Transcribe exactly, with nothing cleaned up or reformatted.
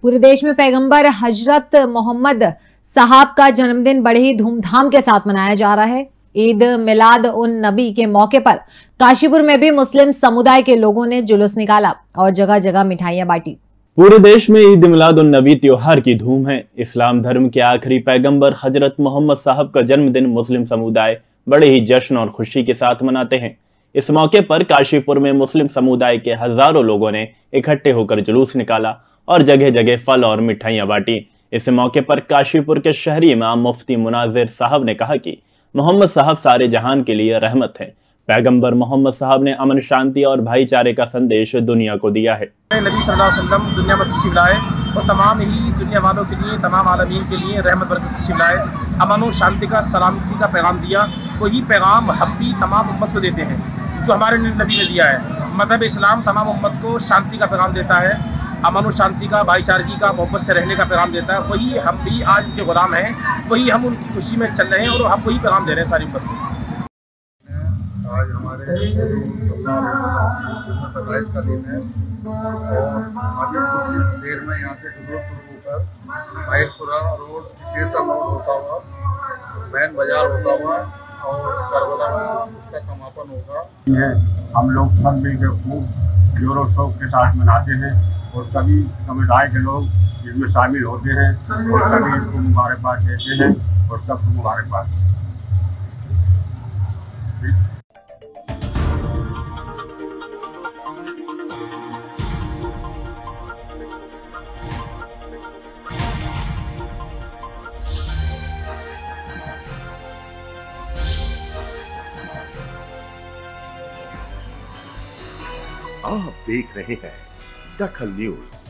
पूरे देश में पैगंबर हजरत मोहम्मद साहब का जन्मदिन बड़े ही धूमधाम के साथ मनाया जा रहा है। ईद मिलाद उन नबी के मौके पर काशीपुर में भी मुस्लिम समुदाय के लोगों ने जुलूस निकाला और जगह जगह मिठाइयां बांटी। पूरे देश में ईद मिलाद उन नबी त्योहार की धूम है। इस्लाम धर्म के आखिरी पैगंबर हजरत मोहम्मद साहब का जन्मदिन मुस्लिम समुदाय बड़े ही जश्न और खुशी के साथ मनाते हैं। इस मौके पर काशीपुर में मुस्लिम समुदाय के हजारों लोगों ने इकट्ठे होकर जुलूस निकाला और जगह जगह फल और मिठाइयां बांटी। इस मौके पर काशीपुर के शहरी इमाम मुफ्ती मुनाजिर साहब ने कहा कि मोहम्मद साहब सारे जहान के लिए रहमत है। पैगंबर मोहम्मद साहब ने अमन, शांति और भाईचारे का संदेश दुनिया को दिया है। नबी सल्लल्लाहु अलैहि वसल्लम दुनिया में तशरीफ लाए और तमाम ही दुनिया वालों के लिए, तमाम आलमीन के लिए रहमत बरकत तशरीफ लाए। अमन और शांति का, सलामती का पैगाम दिया। वही पैगाम हम भी तमाम उम्मत को देते हैं जो हमारे नबी ने दिया है। मज़हब इस्लाम तमाम उम्मत को शांति का पैगाम देता है, अमन और शांति का, भाईचारगी का, मोहब्बत से रहने का पैगाम देता है। वही हम भी आज के गुलाम हैं, वही हम उनकी खुशी में चल रहे हैं और हम वही पैगाम दे रहे हैं सारी उम्मत को। आज हमारे पैदाइश का दिन है और अभी कुछ देर में यहाँ से जुलूस शुरू होकर महेशपुरा रोड शेरशाह मोड़ होता हुआ बैन बाजार होता हुआ और करबला में उसका समापन होगा। हम लोग सब मिलकर खूब जोरों शौक के साथ मनाते हैं और सभी समुदाय के लोग इसमें शामिल होते हैं और सभी इसको मुबारकबाद देते हैं और सबको मुबारकबाद। आप देख रहे हैं दखल न्यूज।